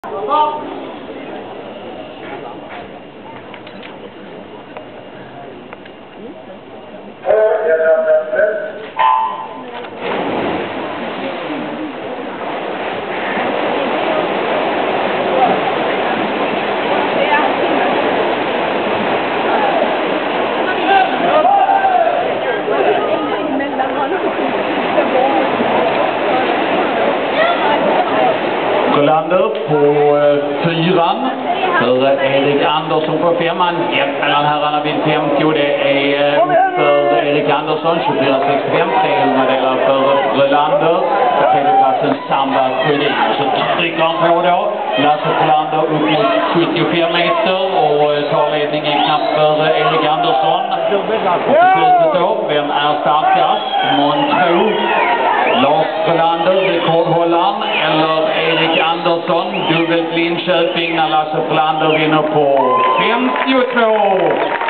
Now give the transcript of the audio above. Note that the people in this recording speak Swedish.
Sjölander på 4 för Erik Andersson på 5:an. 1 mellan herrarna vid 50. Det är för Erik Andersson 24,65. 300 delar för Sjölander. På tredjeplatsen Samba Sjödin. Så trycker han på då. Lasse Sjölander upp mot 75 meter och tar ledningen knappt för Erik Andersson. Och på slutet då, vem är starkast? Montro, Lars Sjölander, rekordhållaren, eller Erik Andersson, dubbelt Linköping när Lasse Sjölander vinner på 52.